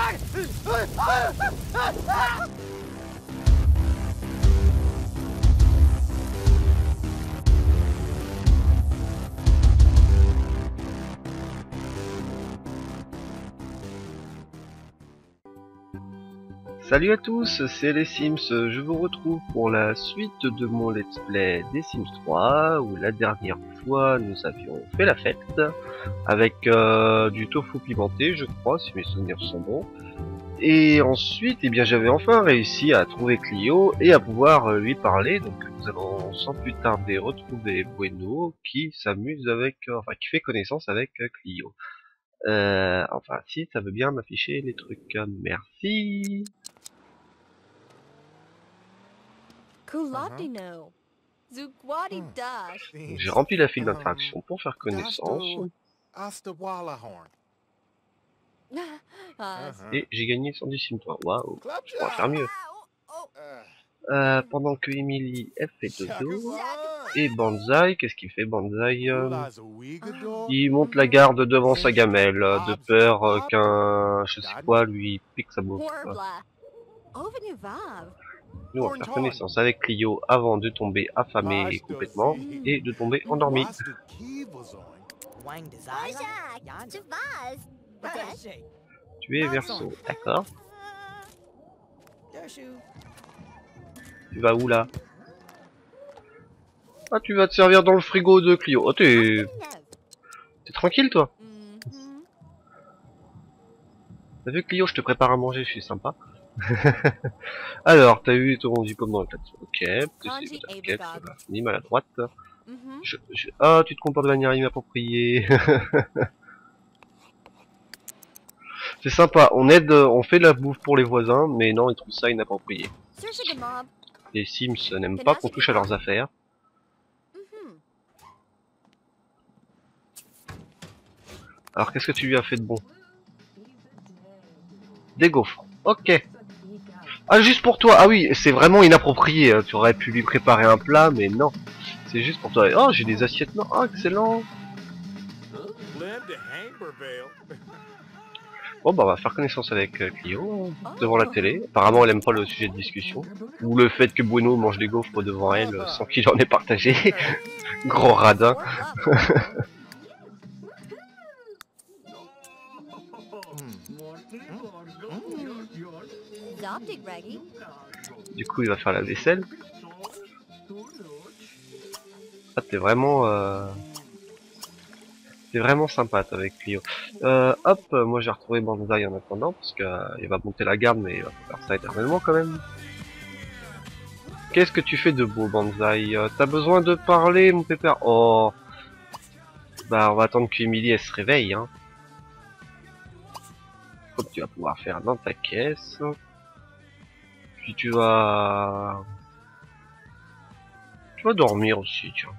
Salut à tous, c'est les Sims, je vous retrouve pour la suite de mon let's play des Sims 3, où la dernière fois nous avions fait la fête, avec du tofu pimenté je crois, si mes souvenirs sont bons. Et ensuite, eh bien, j'avais enfin réussi à trouver Clio et à pouvoir lui parler, donc nous allons sans plus tarder retrouver Bueno, qui s'amuse avec, enfin qui fait connaissance avec Clio. Enfin si ça veut bien m'afficher les trucs, merci. J'ai rempli la file d'interaction pour faire connaissance. Et j'ai gagné 110 Sim points. Waouh, je pourrais faire mieux. Pendant que Emily elle fait dodo. Et Banzai, qu'est-ce qu'il fait Banzai il monte la garde devant sa gamelle, de peur qu'un je sais quoi lui pique sa bouffe. Nous on va faire connaissance avec Clio avant de tomber affamé complètement et de tomber endormi. Tu es Verseau, d'accord. Tu vas où là? Ah, tu vas te servir dans le frigo de Clio. Oh, t'es tranquille toi. T'as vu Clio, je te prépare à manger, je suis sympa. Alors, t'as eu ton rendu comme dans le plateau. Ok, t'inquiète, ça va finir maladroite. Ah, tu te comportes de manière inappropriée. C'est sympa, on aide, on fait de la bouffe pour les voisins, mais non, ils trouvent ça inapproprié. Les Sims n'aiment pas qu'on touche à leurs affaires. Alors, qu'est-ce que tu lui as fait de bon? Des gaufres. Ok. Ah, juste pour toi. Ah oui, c'est vraiment inapproprié. Tu aurais pu lui préparer un plat, mais non. C'est juste pour toi. Oh, j'ai des assiettes. Non, oh, excellent. Bon, bah, on va faire connaissance avec Clio devant la télé. Apparemment, elle aime pas le sujet de discussion. Ou le fait que Bueno mange des gaufres devant elle sans qu'il en ait partagé. Gros radin. Du coup, il va faire la vaisselle. Ah, t'es vraiment sympa avec Clio. Hop, moi j'ai retrouvé Banzai en attendant, parce que il va monter la garde, mais il va faire ça éternellement quand même. Qu'est-ce que tu fais de beau, Banzai? T'as besoin de parler, mon pépère? Oh, bah on va attendre qu'Emily elle se réveille, hein. Faut que tu vas pouvoir faire dans ta caisse. Puis tu vas dormir aussi, tu vois.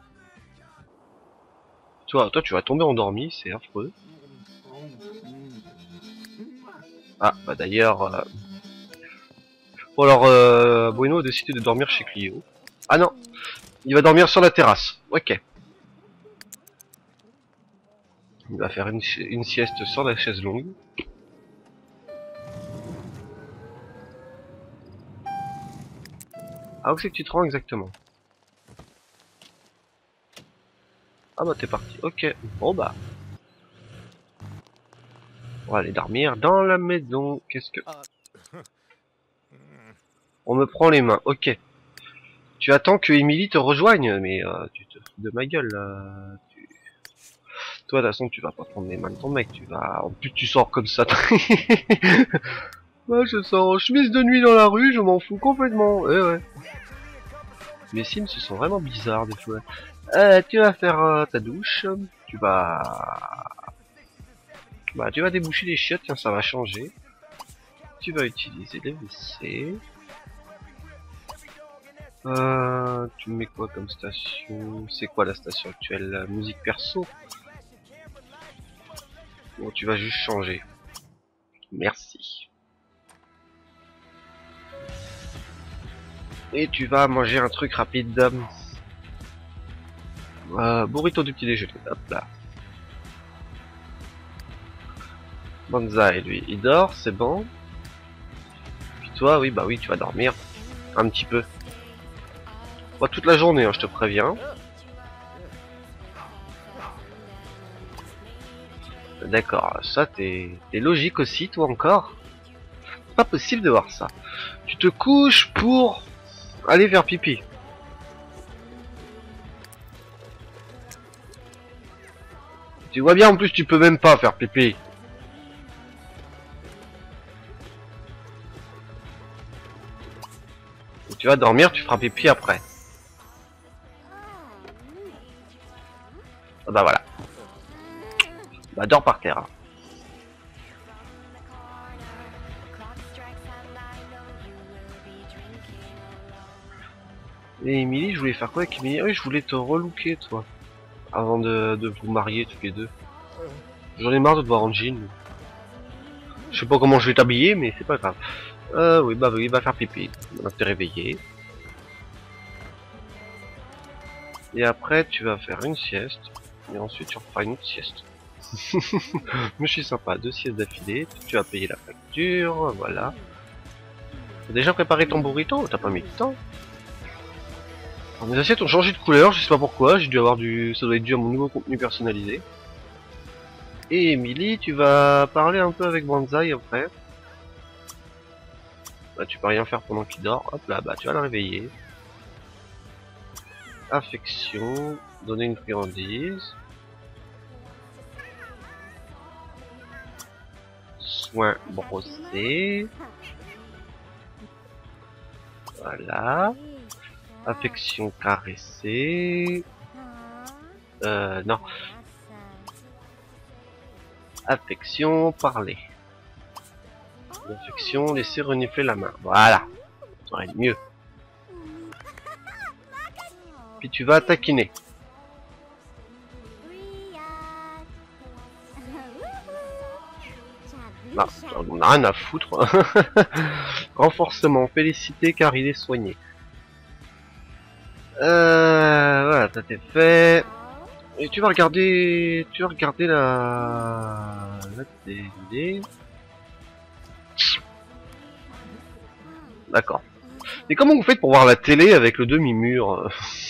Toi tu vas tomber endormi, c'est affreux. Ah, bah d'ailleurs... Bon alors, Bueno a décidé de dormir chez Clio. Ah non, il va dormir sur la terrasse. Ok. Il va faire une sieste sur la chaise longue. Ah, où c'est que tu te rends exactement? Ah bah t'es parti. Ok. Bon bah. On va aller dormir dans la maison. Qu'est-ce que... On me prend les mains. Ok. Tu attends que Emily te rejoigne, mais tu te fous de ma gueule. Toi, de toute façon, tu vas pas prendre les mains de ton mec. Tu vas... En plus, tu sors comme ça. Moi, je sors en chemise de nuit dans la rue. Je m'en fous complètement. Ouais. Les Sims, ils sont vraiment bizarres des fois. Tu vas faire ta douche. Tu vas... Bah, tu vas déboucher les chiottes. Tiens, ça va changer. Tu vas utiliser les WC. Tu mets quoi comme station? C'est quoi la station actuelle? Musique perso? Bon, tu vas juste changer. Merci. Et tu vas manger un truc rapide. Burrito du petit déjeuner. Hop là. Banzai, lui, il dort, c'est bon. Puis toi, oui, bah oui, tu vas dormir. Un petit peu. Pas toute la journée, hein, je te préviens. D'accord, ça t'es logique aussi, toi encore. Pas possible de voir ça. Tu te couches pour aller faire pipi. Tu vois bien, en plus, tu peux même pas faire pipi. Tu vas dormir, tu feras pipi après. Ah bah voilà. Bah dors par terre. Et Emily, je voulais faire quoi avec Emily? Oui, je voulais te relooker, toi. Avant de vous marier tous les deux. J'en ai marre de te voir en jean. Je sais pas comment je vais t'habiller, mais c'est pas grave. Oui, bah oui, va faire pipi. On va te réveiller. Et après, tu vas faire une sieste. Et ensuite, tu referas une autre sieste. Mais je suis sympa, 2 siestes d'affilée. Tu vas payer la facture, voilà. T'as déjà préparé ton burrito? T'as pas mis de temps? Alors, mes assiettes ont changé de couleur, je sais pas pourquoi. J'ai dû avoir du... Ça doit être dû à mon nouveau contenu personnalisé. Et Emily, tu vas parler un peu avec Banzai après. Bah, tu peux rien faire pendant qu'il dort. Hop là, bah tu vas le réveiller. Affection, donner une friandise. Soin brossé. Voilà. Affection caressée. Non. Affection parler. Affection laisser renifler la main. Voilà. Ça aurait été mieux. Puis tu vas taquiner. Non, on a rien à foutre. Renforcement, félicité car il est soigné. Voilà, ça t'est fait. Et tu vas regarder la télé. D'accord. Et comment vous faites pour voir la télé avec le demi-mur?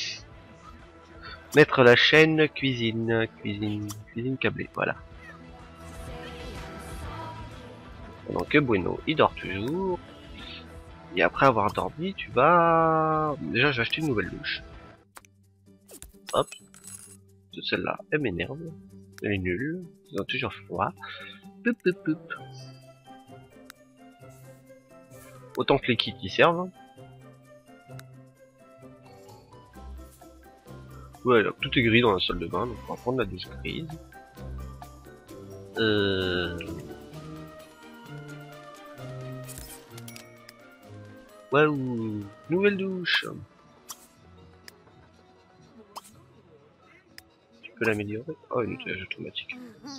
Mettre la chaîne cuisine câblée, voilà. Pendant que Bueno, il dort toujours. Et après avoir dormi, tu vas... Déjà, j'ai acheté une nouvelle douche. Hop. Celle-là, elle m'énerve. Elle est nulle. Ils ont toujours froid. Poup, poup, poup. Autant que les kits y servent. Ouais, alors, tout est gris dans la salle de bain, donc on va prendre la douche grise. Waouh, nouvelle douche. Tu peux l'améliorer. Oh, une nettoyage automatique.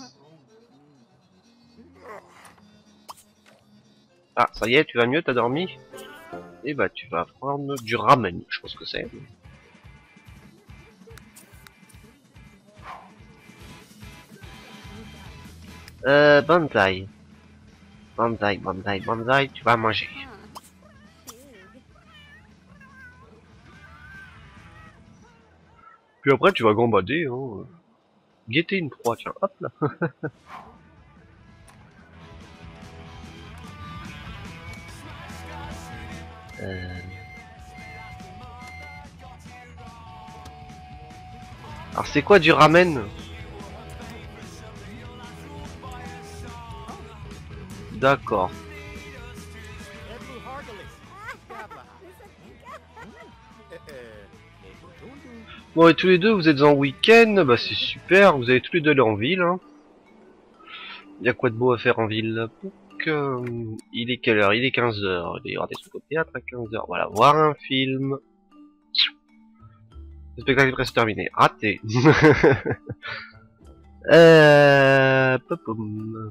Ah, ça y est, tu vas mieux, t'as dormi? Et bah, tu vas prendre du ramen, je pense que c'est. Banzai. Banzai, tu vas manger. Puis après, tu vas gambader, hein. Guetter une proie, tiens, hop là. Alors, c'est quoi du ramen? D'accord. Bon, et tous les deux, vous êtes en week-end, bah c'est super, vous avez tous les deux aller en ville. Hein. Il y a quoi de beau à faire en ville? Donc, il est quelle heure? Il est 15h. Il y aura des trucs au théâtre à 15h. Voilà, voir un film. Le spectacle est presque terminé. Raté. Popom.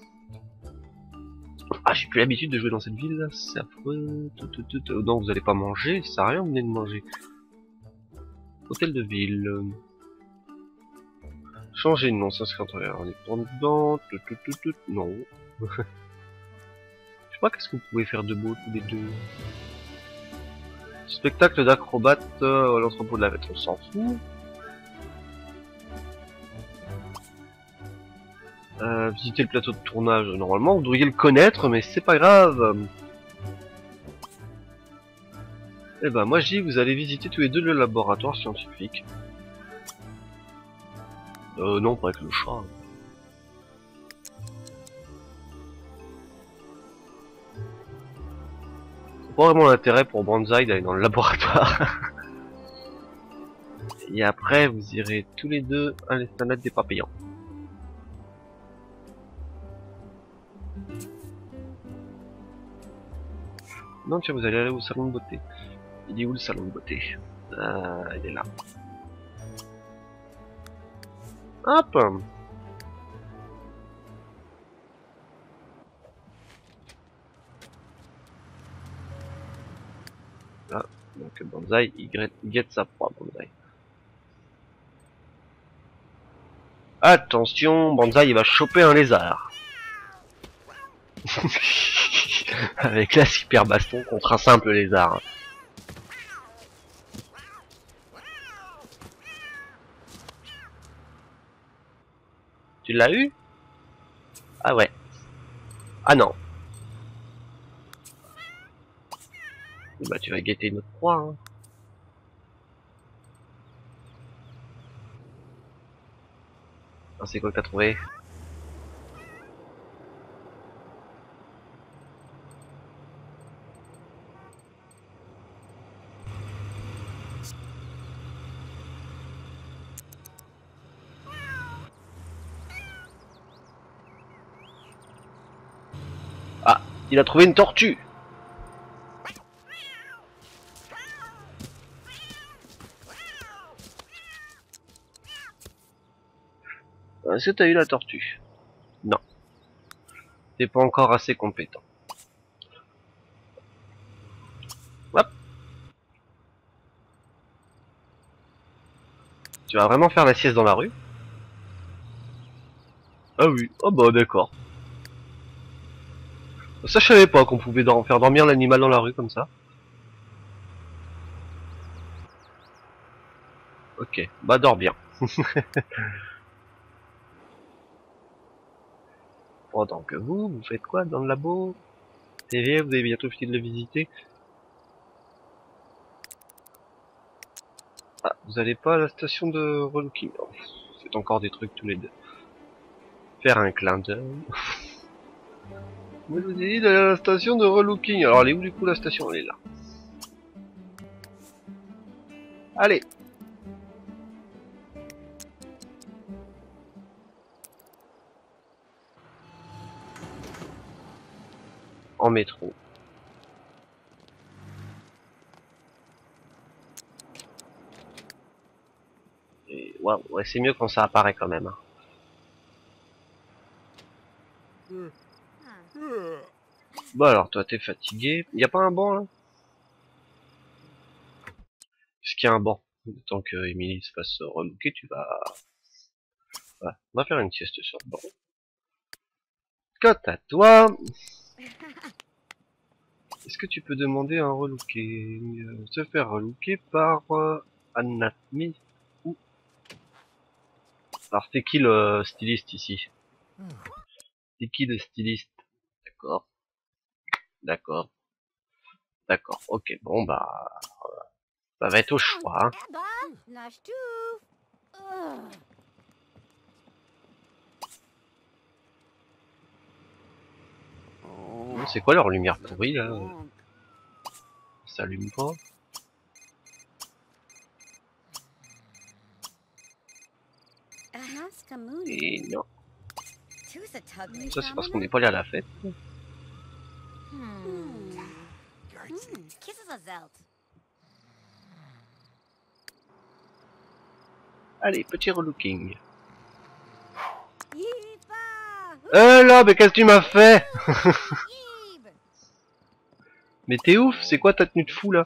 Ah, j'ai plus l'habitude de jouer dans cette ville, c'est affreux. Non, vous allez pas manger, ça sert à rien, vous venez de manger. Hôtel de ville. Changer de nom, s'inscrire en indépendant, non. Je sais pas qu'est-ce que vous pouvez faire de beau tous les deux. Spectacle d'acrobates à l'entrepôt de la Vette, on s'en fout. Visiter le plateau de tournage, normalement vous devriez le connaître, mais c'est pas grave. Eh ben moi je dis, vous allez visiter tous les deux le laboratoire scientifique. Non, pas avec le chat. C'est pas vraiment l'intérêt pour Banzai d'aller dans le laboratoire. Et après vous irez tous les deux à l'esplanade des papillons. Non tiens, vous allez aller au salon de beauté. Il est où le salon de beauté? Il est là. Hop. Là, donc Banzai, il guette sa proie, Banzai. Attention, Banzai, il va choper un lézard. Avec la super baston contre un simple lézard. Tu l'as eu? Ah ouais. Ah non. Bah tu vas guetter notre proie. Hein. Ah, c'est quoi que t'as trouvé? Ah, il a trouvé une tortue. Est-ce que t'as eu la tortue? Non. T'es pas encore assez compétent. Hop. Tu vas vraiment faire la sieste dans la rue? Ah oui, oh bah d'accord. Ça je savais pas qu'on pouvait faire dormir l'animal dans la rue comme ça. Ok, bah dors bien. Pendant que vous faites quoi dans le labo? TV, vous avez bientôt fini de le visiter. Ah, vous allez pas à la station de relooking. Oh, c'est encore des trucs tous les deux. Faire un clin d'œil. Vous avez dit d'aller à la station de relooking. Alors elle est où du coup la station? Elle est là. Allez. En métro. Et waouh, ouais, c'est mieux quand ça apparaît quand même. Hein. Bon alors toi t'es fatigué. Y a pas un banc là? Est-ce qu'il y a un banc? Tant que Emily se fasse relooker, tu vas... Ouais, on va faire une sieste sur le banc. Quant à toi... Est-ce que tu peux demander un relooking? Se faire relooker par Anatomie ou... Alors c'est qui le styliste ici? C'est qui le styliste? D'accord. D'accord. D'accord. Ok, bon bah... Ça va être au choix. Hein. C'est quoi leur lumière pourrie là? Ça allume pas? Et non. Ça c'est parce qu'on n'est pas allé à la fête. Allez, petit relooking. Là, mais qu'est-ce que tu m'as fait? Mais t'es ouf, c'est quoi ta tenue de fou là?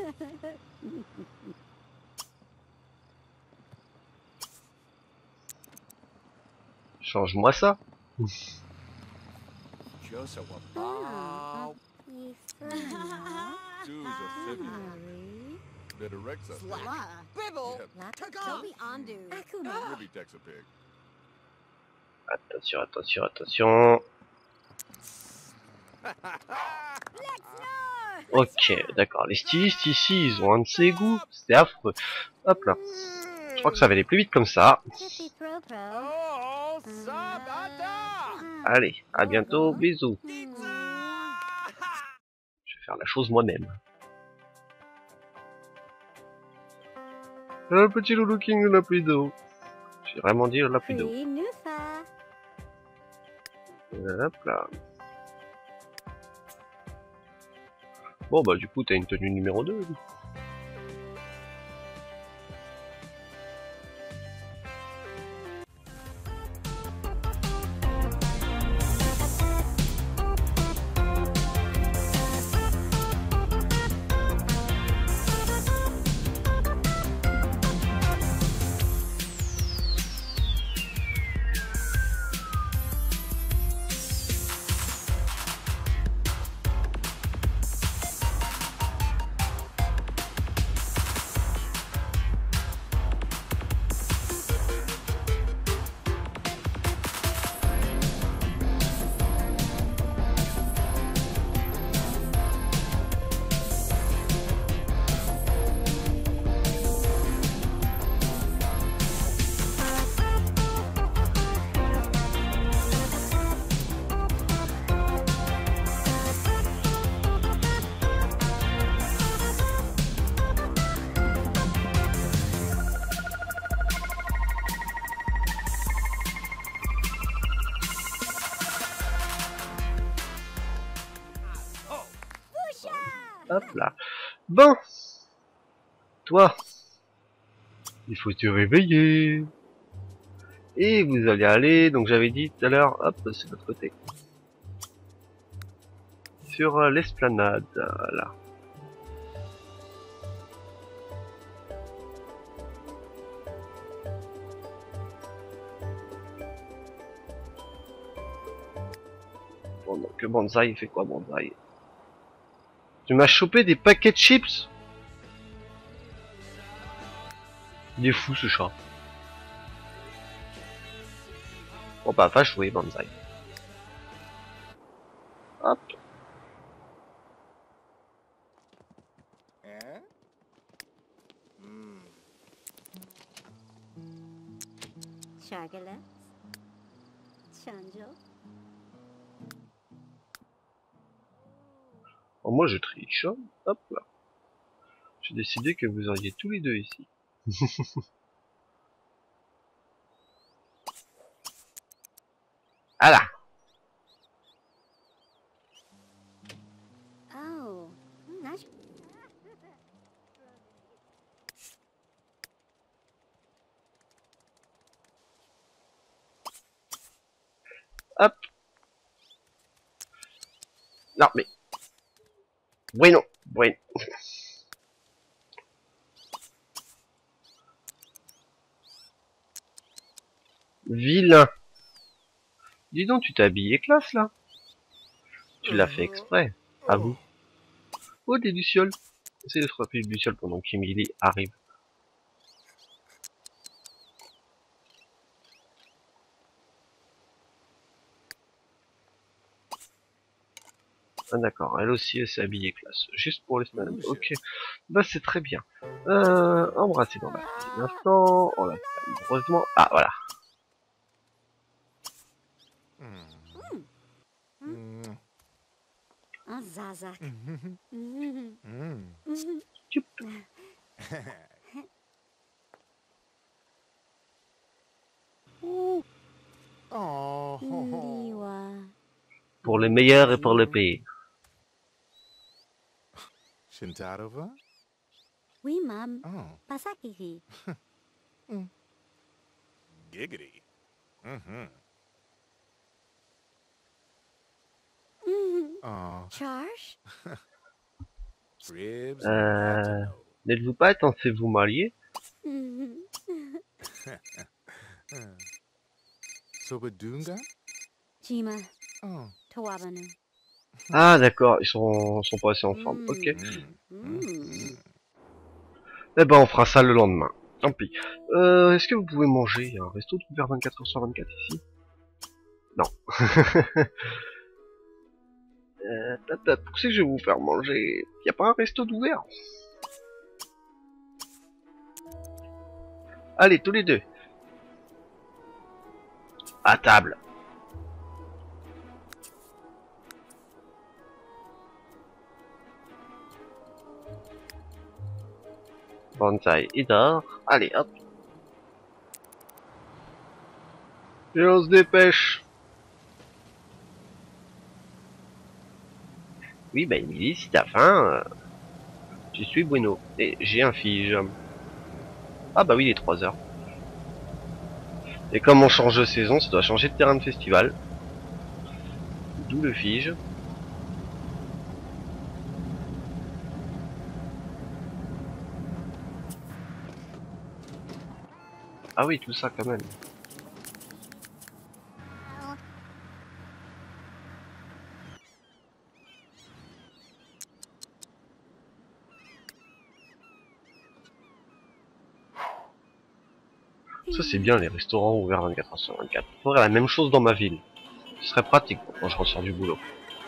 Change-moi ça. Attention, attention, attention. Ok, d'accord. Les stylistes ici, ils ont un de ces goûts. C'est affreux. Hop là. Je crois que ça va aller plus vite comme ça. Allez, à bientôt. Bisous. Je vais faire la chose moi-même. Le petit loulou king n'a plus d'eau. J'ai vraiment dit la plus d'eau. Hop là. Bon bah du coup t'as une tenue numéro 2. Hop là. Bon. Toi. Il faut te réveiller. Et vous allez aller, donc j'avais dit tout à l'heure, hop, c'est de l'autre côté. Sur l'esplanade, là. Bon, donc Banzai, il fait quoi Banzai? Tu m'as chopé des paquets de chips? Il est fou ce chat. Bon bah va jouer Banzai. Hop. Chocolate. Chanjo. Bon, moi je triche, hein. Hop là. J'ai décidé que vous auriez tous les deux ici. Ah là. Oh, nice. Hop. Non mais. Bueno, bueno. Vilain. Dis donc, tu t'es habillé classe là? Tu l'as fait exprès. À vous. Oh, des lucioles. Essayez de frapper une luciole pendant qu'Emily arrive. Ah d'accord, elle aussi elle s'est habillée classe. Juste pour les semaines. Ok. Bah c'est très bien. Embrasser dans la un instant. On la fait amoureusement. Ah voilà. Un zazak. Tchoup. Liwa. Pour le meilleur et pour le pire. Shintarova? Oui, mam. Oh. Pasakiki. Giggity. Mm-hmm. Oh. Charge? Ribs Euh, and Patino. N'êtes-vous pas censé vous marier? Sobadunga? Jima, Oh. Tawabanu. Ah d'accord, ils sont passés ensemble. Ok. Eh ben on fera ça le lendemain. Tant pis. Est-ce que vous pouvez manger? Il y a un resto ouvert 24 heures sur 24 ici? Non. Pour que je vais vous faire manger? Y a pas un resto d'ouvert? Allez, tous les deux. À table. Bonsaï, il dort. Allez, hop. Et on se dépêche. Oui, bah Emily, si t'as faim, je suis Bueno. Et j'ai un fige. Ah bah oui, il est 3 heures. Et comme on change de saison, ça doit changer de terrain de festival. D'où le fige. Ah oui, tout ça quand même. Ça c'est bien les restaurants ouverts 24 heures sur 24. Faudrait la même chose dans ma ville. Ce serait pratique quand je ressors du boulot.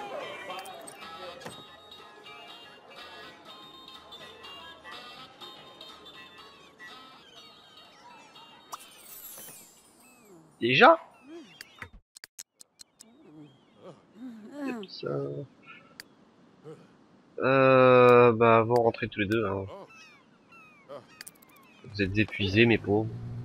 Déjà? Ça... Bah vous rentrez tous les deux. Hein. Vous êtes épuisés mes pauvres.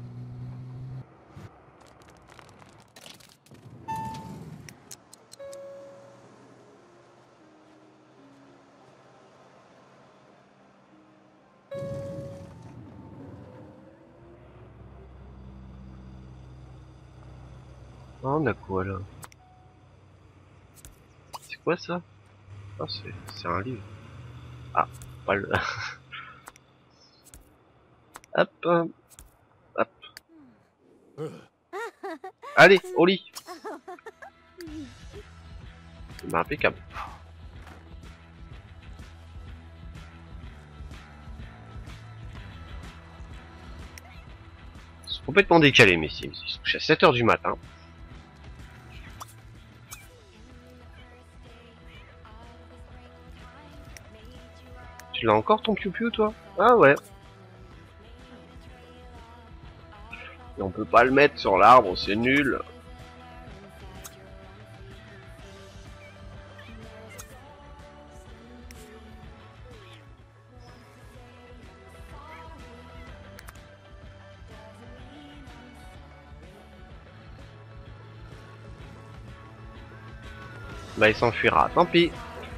Ah, on a quoi là? C'est quoi ça? Ah c'est un livre. Ah, pas le... Hop, hop. Allez, au lit. Bah, impeccable. C'est complètement décalé mes Sims. Ils se couchent à 7 heures du matin. Tu l'as encore ton piou-piou toi? Ah ouais. Et on peut pas le mettre sur l'arbre, c'est nul. Bah il s'enfuira, tant pis.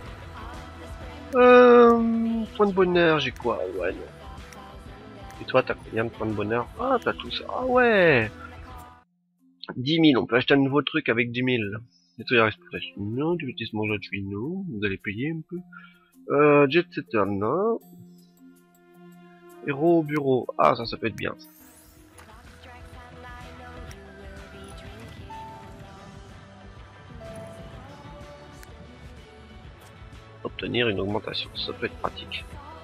Point de bonheur, j'ai quoi? Ouais non. Et toi t'as combien de points de bonheur? Ah t'as tout ça. Ah ouais. 10 000, on peut acheter un nouveau truc avec 10 000. Nettoyer la réputation, non. Divertissement gratuit, non. Vous allez payer un peu. Jet setter, non. Héros au bureau, ah ça peut être bien. Obtenir une augmentation, ça peut être pratique.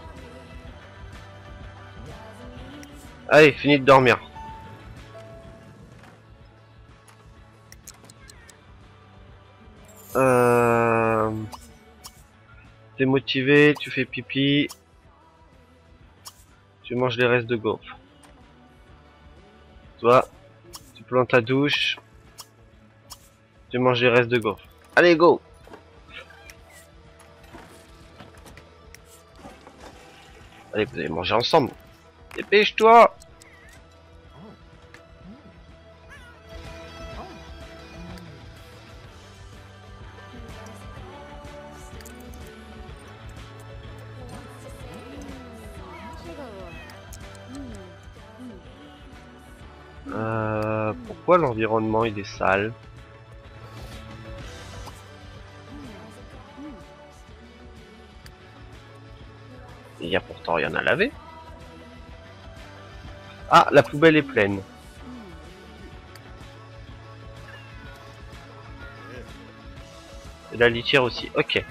Allez, fini de dormir. T'es motivé, tu fais pipi. Tu manges les restes de gaufres. Toi, tu plantes ta douche. Tu manges les restes de gaufres. Allez, go! Allez, vous allez manger ensemble. Dépêche-toi! Pourquoi l'environnement il est sale? encore rien à laver. Ah, la poubelle est pleine. Et la litière aussi, ok.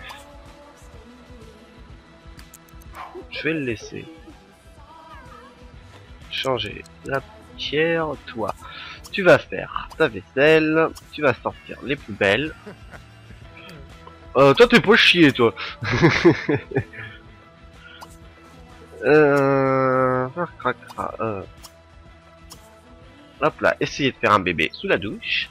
Je vais le laisser. Changer la litière, toi. Tu vas faire ta vaisselle, tu vas sortir les poubelles. Toi t'es pas chier, toi. Hop là, essayez de faire un bébé sous la douche.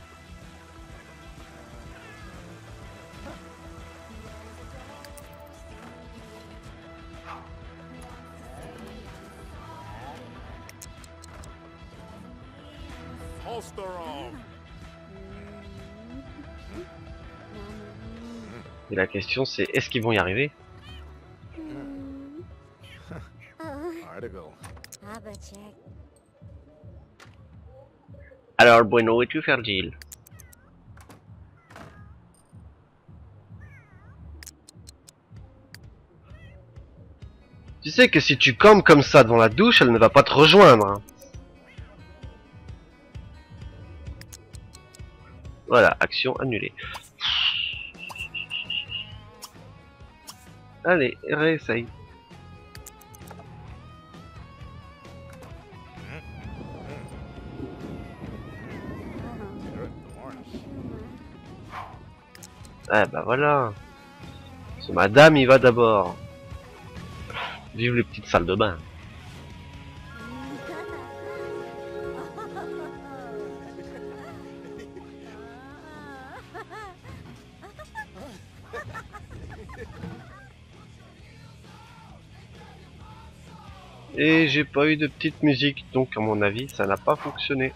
Holster 'em. Et la question c'est, est-ce qu'ils vont y arriver? Article. Alors Bueno, es-tu fertile? Tu sais que si tu cammes comme ça dans la douche, elle ne va pas te rejoindre. Hein. Voilà, action annulée. Allez, réessaye. Ah bah voilà. Ce madame y va d'abord. Vive les petites salles de bain. Et j'ai pas eu de petite musique, donc à mon avis ça n'a pas fonctionné.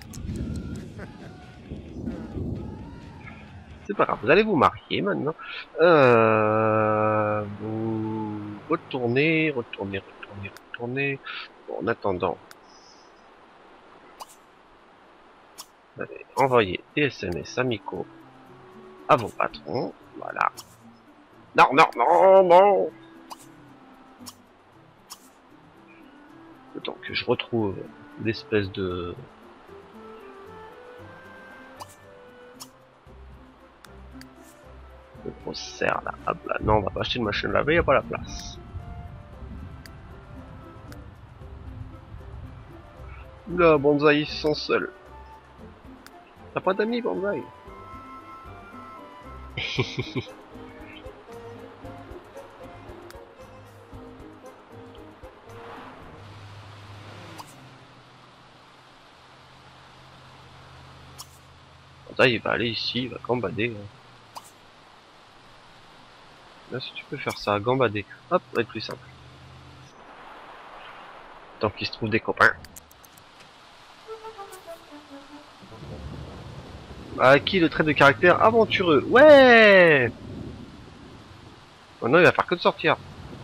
C'est pas grave, vous allez vous marier maintenant. Vous retournez. Bon, en attendant, allez, envoyez des SMS amicaux à vos patrons. Voilà. Non. Le temps que je retrouve l'espèce de... grosse serre là. Hop là. Non, on va pas acheter une machine à laver, y a pas la place. Là, Bonsaï, ils sont seuls. T'as pas d'amis, Bonsaï? Bonsaï, il va aller ici, il va gambader. Là, si tu peux faire ça, gambader. Hop, ça va être plus simple. Tant qu'il se trouve des copains. Acquis le trait de caractère aventureux. Ouais! Maintenant, il va faire que de sortir.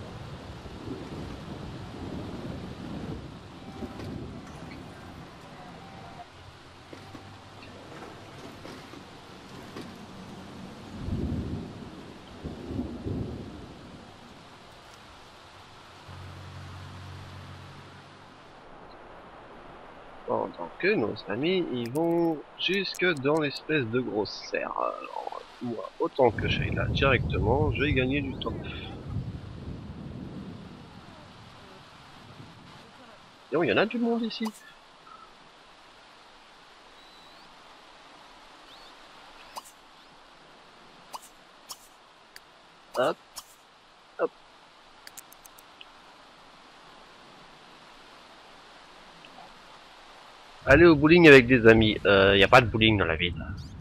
Pendant que nos amis, ils vont jusque dans l'espèce de grosse serre. Alors, moi, autant que j'aille là directement, je vais gagner du temps. Non, il y en a du monde ici. Hop, hop. Allez au bowling avec des amis. Y a pas de bowling dans la ville.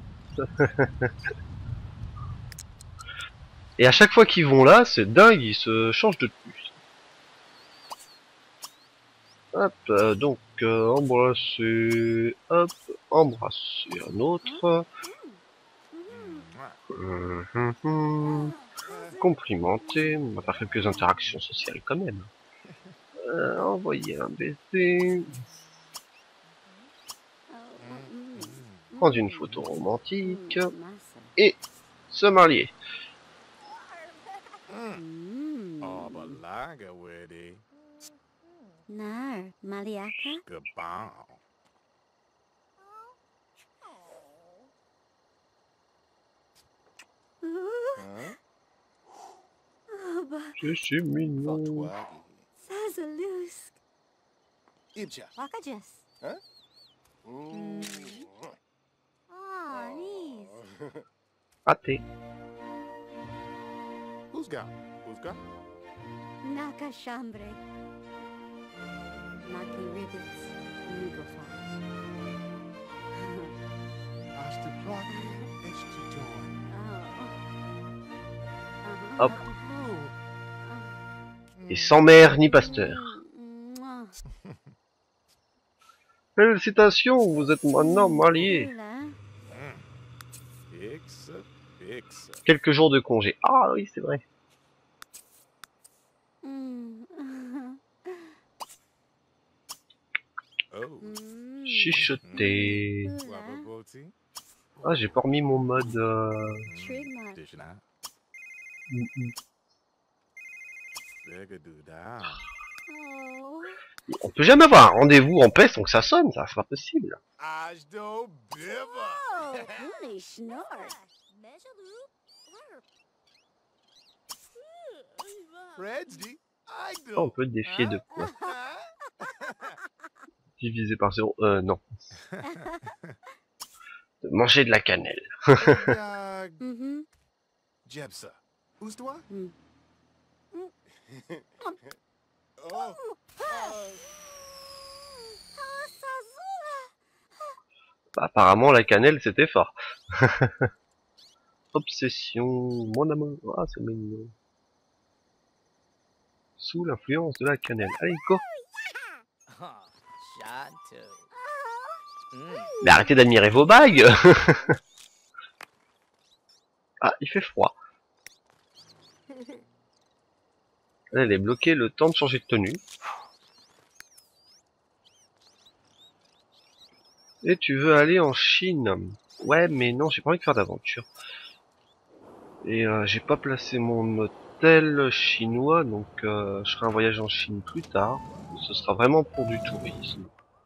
Et à chaque fois qu'ils vont là, c'est dingue, ils se changent de tenue. Hop, donc embrasser, hop, embrasser un autre. Complimenter, on va faire quelques interactions sociales quand même. Envoyer un baiser. Prendre une photo romantique. Et se marier. Oh, but like a wedding. Nar, Maliaka. Goodbye. Huh? Oba, C'est mignon. Fatwagi. Sazalusk. Ibja. Wakajas. Huh? Ah, Nis. Raté. Who's got? Who's got? Nakashambre. Naki Ribbits. Nugofa. Hasta Plagi. Este John. Hop. Blue. Et sans mère ni pasteur. Félicitations, vous êtes maintenant mariés. Fixa, fixa. Quelques jours de congé. Ah oui, c'est vrai. Oh. Chuchoter. Wababoti. Ah, j'ai pas remis mon mode... Trigma. Dishna. Begadooda. Oh. On peut jamais avoir un rendez-vous en paix sans que ça sonne, ça, c'est pas possible. Ajdo Biba. Oh, holy snort. Redsy. Oh, on peut défier de quoi? Divisé par 0. Non. De manger de la cannelle. Mm-hmm. Jebsa. Who's toi? Mm. Oh. Bah, apparemment, la cannelle, c'était fort. Obsession, mon amour. Ah, c'est mignon. Sous l'influence de la cannelle. Allez, go! Mais arrêtez d'admirer vos bagues. Ah, il fait froid. Elle est bloquée le temps de changer de tenue. Et tu veux aller en Chine? Ouais, mais non, j'ai pas envie de faire d'aventure. Et j'ai pas placé mon hôtel chinois, donc je ferai un voyage en Chine plus tard. Ce sera vraiment pour du tourisme.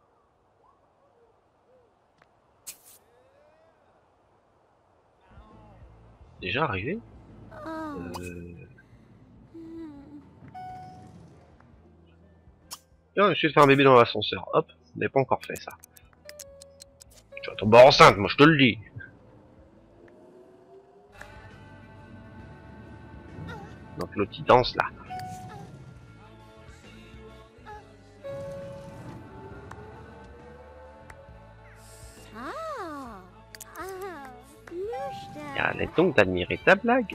Déjà arrivé? Tiens, je vais te faire un bébé dans l'ascenseur. Hop, on n'avait pas encore fait ça. Tu vas tomber enceinte, moi je te le dis. Donc l'autre il danse là. Arrête donc d'admirer ta blague.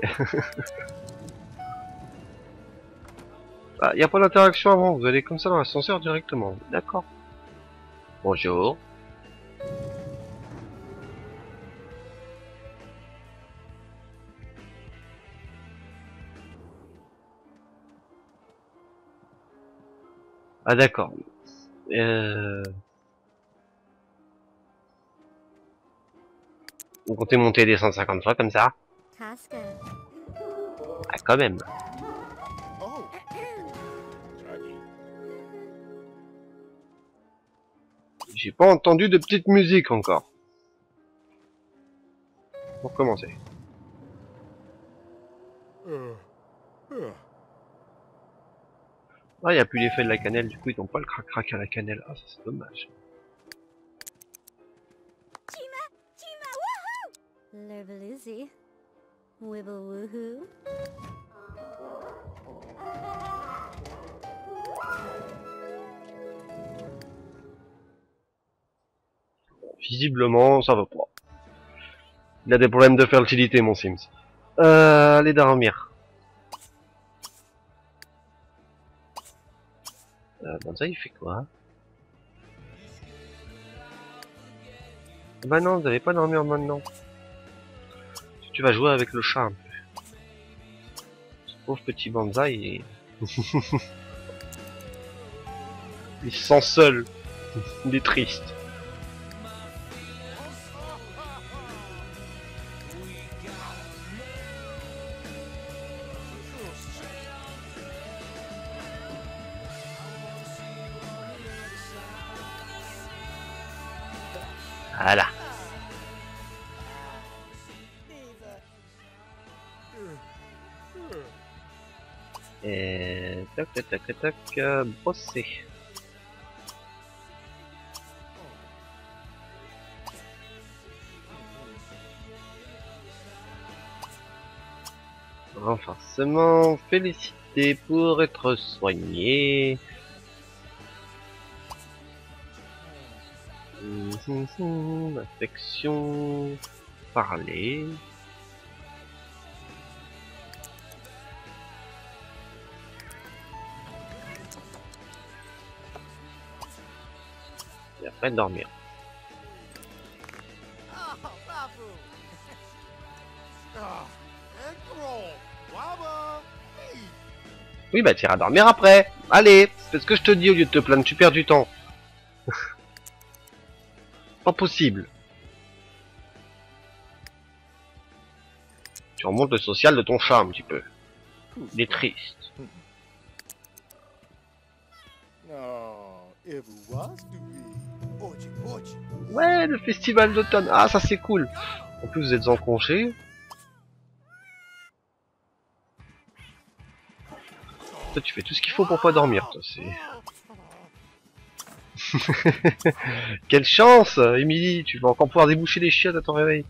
Ah, y a pas d'interaction avant, vous allez comme ça dans l'ascenseur directement. D'accord. Bonjour. Ah d'accord. Vous comptez monter et descendre 50 fois comme ça? Casca. Ah quand même. Oh. Jackie. J'ai pas entendu de petite musique encore. Pour commencer. Ah, y a plus l'effet de la cannelle, du coup ils n'ont pas le crac-crac à la cannelle. Ah, ça c'est dommage. Lervaluzzi. Wibble woohoo. Visiblement, ça va pas. Il a des problèmes de fertilité, mon Sims. Allez dormir. Bon, ça, il fait quoi? Bah non, vous allez pas dormir maintenant. Tu vas jouer avec le chat un peu. Ce pauvre petit Banzai, il se sent seul. Il est triste. Voilà. Et tac tac tac tac tac, brosser. Renforcement, félicité pour être soigné. Affection, parler. Et après dormir. Oh, Babu. Ah, and roll. Wabba. Hey. Oui bah t'iras dormir après. Allez, c'est ce que je te dis au lieu de te plaindre, tu perds du temps. Pas possible. Tu remontes le social de ton chat un petit peu. Il est triste. No, it was to be. Ochi, ochi. Ouais, le festival d'automne. Ah, ça c'est cool. En plus, vous êtes en congé. Toi, tu fais tout ce qu'il faut pour pas dormir, toi. C'est... Quelle chance, Emily. Tu vas encore pouvoir déboucher les chiottes à ton réveil.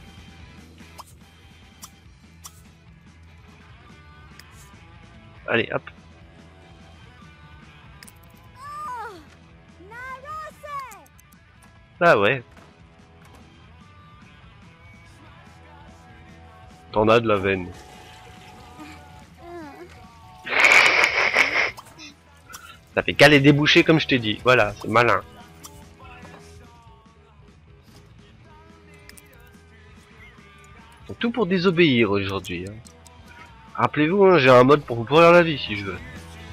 Allez, hop. Ah ouais. T'en as de la veine. Ça fait qu'à les déboucher comme je t'ai dit. Voilà, c'est malin. Ils font tout pour désobéir aujourd'hui. Hein. Rappelez-vous, hein, j'ai un mode pour vous pourrir la vie si je veux.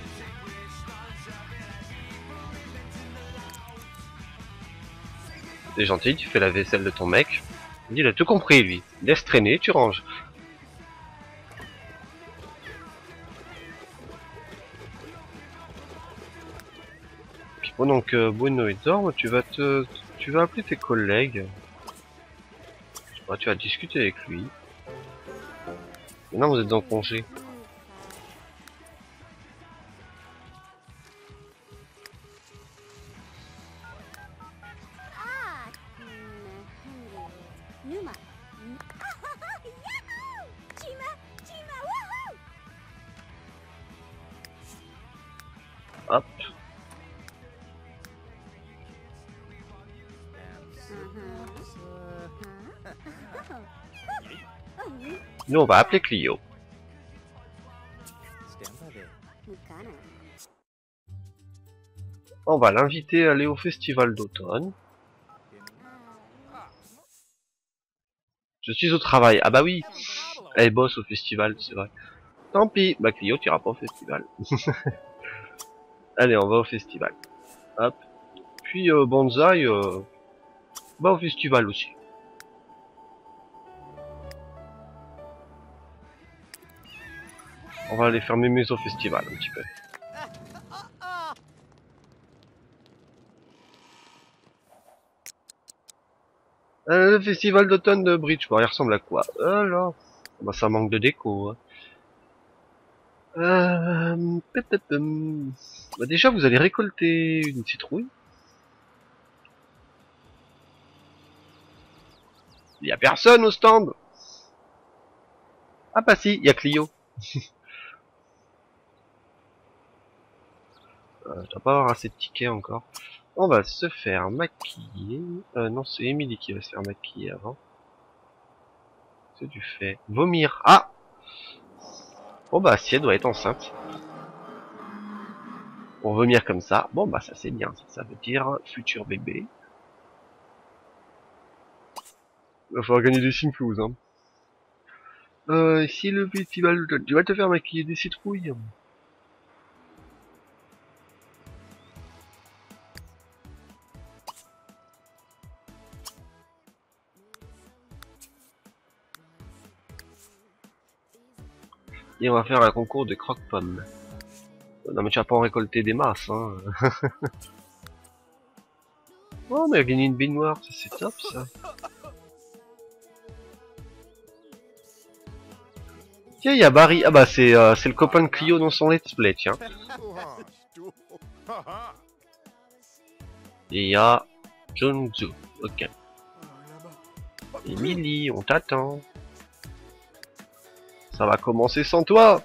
T'es gentil, tu fais la vaisselle de ton mec. Il a tout compris lui. Laisse traîner, tu ranges. Puis pendant que Bueno est dort, tu vas appeler tes collègues. Je sais pas, tu vas discuter avec lui. Maintenant vous êtes en congé. Numa. Yahoo! Chima, Chima, woohoo! Hop. Nous on va appeler Clio. Mukana. On va l'inviter à aller au festival d'automne. Je suis au travail. Ah bah oui, elle bosse au festival, c'est vrai. Tant pis, bah Clio, t'iras pas au festival. Allez, on va au festival. Hop. Puis Banzai, bah au festival aussi. On va aller faire mémés au festival un petit peu. Le festival d'automne de Bridgeport, il ressemble à quoi? Alors, bah ça manque de déco. Hein. Bah déjà, vous allez récolter une citrouille. Il y a personne au stand. Ah bah si, il y a Clio. Je dois pas avoir assez de tickets encore. On va se faire maquiller. Non, c'est Emily qui va se faire maquiller avant. C'est du fait. Vomir. Ah! Bon bah si elle doit être enceinte. Pour vomir comme ça. Bon bah ça c'est bien. Ça veut dire futur bébé. Il va falloir gagner des Simflouz, hein. Ici le festival, tu vas te faire maquiller des citrouilles. Et on va faire un concours de croque-pommes. Non mais tu vas pas en récolter des masses, hein. Oh, mais elle a gagné une baignoire, ça c'est top ça. Tiens, il y a Barry. Ah bah c'est le copain de Clio dans son let's play, tiens. Et il y a Jonzu. Ok. Emily, on t'attend. Ça va commencer sans toi.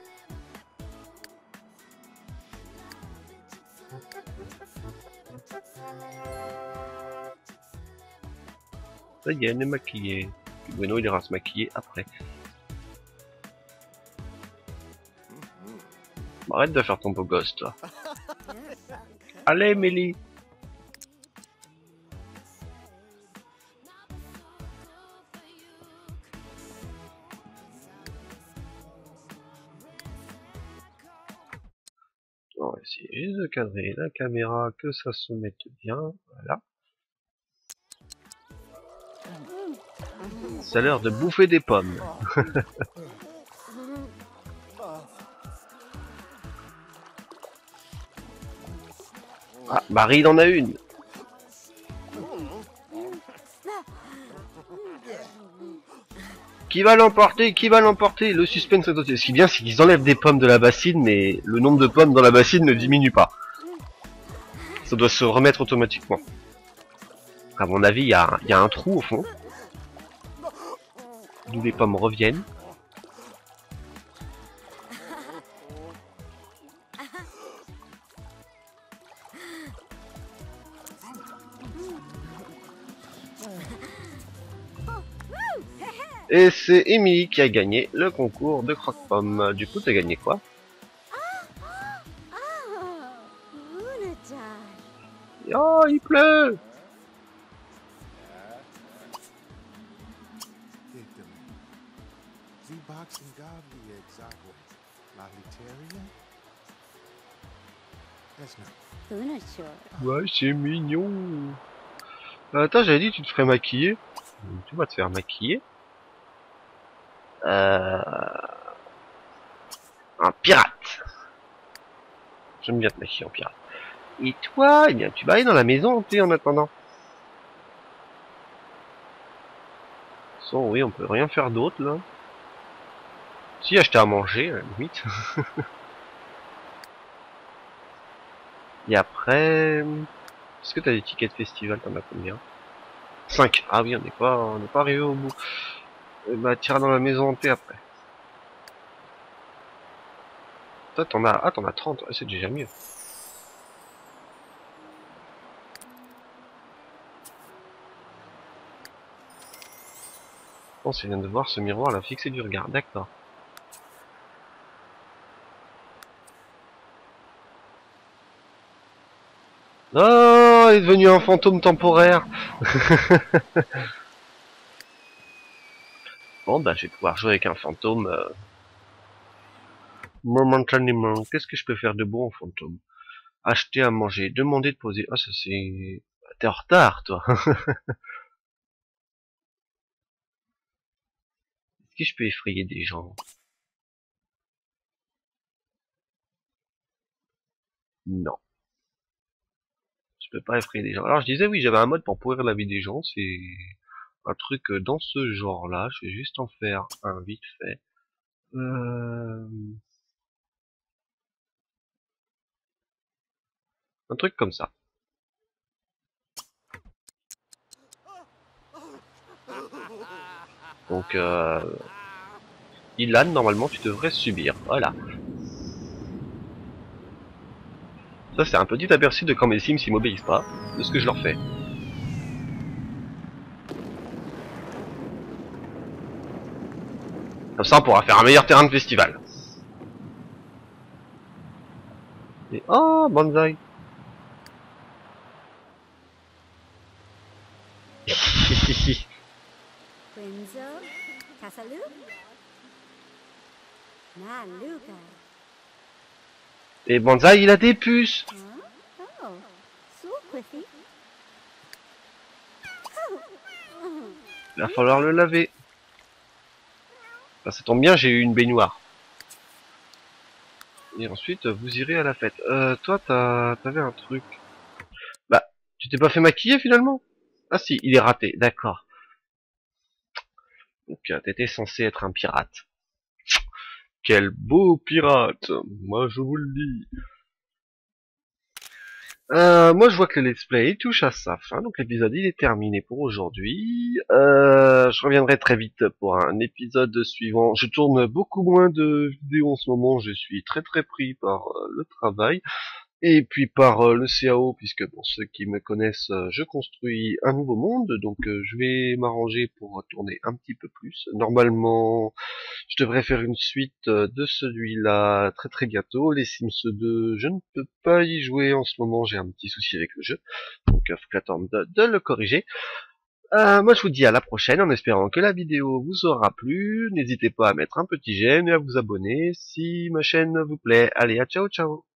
Ça y est, elle est maquillée. Puis Bruno, il ira se maquiller après. Arrête de faire ton beau gosse, toi. Allez, Emily. On va essayer juste de cadrer la caméra, que ça se mette bien. Voilà. Ça a l'air de bouffer des pommes. Ah, Barry, il en a une. Qui va l'emporter? Qui va l'emporter? Le suspense est entier. Ce qui est bien, c'est qu'ils enlèvent des pommes de la bassine, mais le nombre de pommes dans la bassine ne diminue pas. Ça doit se remettre automatiquement. À mon avis, il y a un trou au fond. D'où les pommes reviennent. Et c'est Emily qui a gagné le concours de croque-pomme. Du coup, t'as gagné quoi? Luna-chan. Oh, il pleut! Luna-chan. Ouais, c'est mignon. Attends, j'avais dit tu te ferais maquiller. Tu vas te faire maquiller. Un pirate. J'aime bien te maquiller en pirate. Et toi, eh bien, tu vas aller dans la maison, en attendant. Sans, oui, on peut rien faire d'autre, là. Si, acheter à manger, à la limite. Et après... Est-ce que t'as des tickets de festival? T'en as combien? 5. Ah oui, on n'est pas arrivé au bout. Bah, t'iras dans la maison hantée après. Toi, t'en as... Ah, t'en as 30. C'est déjà mieux. Bon, c'est bien de voir ce miroir là fixé du regard. D'accord. Oh, il est devenu un fantôme temporaire. Bon, bah, je vais pouvoir jouer avec un fantôme momentanément. Qu'est-ce que je peux faire de bon en fantôme? Acheter à manger, demander de poser. Ah, ça c'est... T'es en retard, toi. Est-ce que je peux effrayer des gens? Non. Je peux pas effrayer des gens. Alors, je disais, oui, j'avais un mode pour pourrir la vie des gens. C'est un truc dans ce genre-là. Je vais juste en faire un vite fait. Un truc comme ça. Donc, Ilan, normalement, tu devrais subir. Voilà. Ça, c'est un petit aperçu de quand mes Sims ils m'obéissent pas, de ce que je leur fais. Comme ça, on pourra faire un meilleur terrain de festival. Et oh, bonsaï. Renzo. Kasalu. Na Luca. Et bonsaï, il a des puces. Huh? Oh. So quiffy. Il va falloir le laver. Enfin, ça tombe bien, j'ai eu une baignoire. Et ensuite, vous irez à la fête. Toi, t'avais un truc. Bah, Tu t'es pas fait maquiller finalement? Ah si, il est raté, d'accord. Donc t'étais censé être un pirate. Quel beau pirate, moi je vous le dis. Moi je vois que le let's play touche à sa fin, donc l'épisode il est terminé pour aujourd'hui. Je reviendrai très vite pour un épisode suivant. Je tourne beaucoup moins de vidéos en ce moment, je suis très pris par le travail. Et puis par le CAO, puisque pour ceux qui me connaissent, je construis un nouveau monde, donc je vais m'arranger pour tourner un petit peu plus. Normalement, je devrais faire une suite de celui-là très bientôt. Les Sims 2, je ne peux pas y jouer en ce moment, j'ai un petit souci avec le jeu, donc faut que j'attende de le corriger. Moi je vous dis à la prochaine en espérant que la vidéo vous aura plu. N'hésitez pas à mettre un petit j'aime et à vous abonner si ma chaîne vous plaît. Allez, à ciao ciao.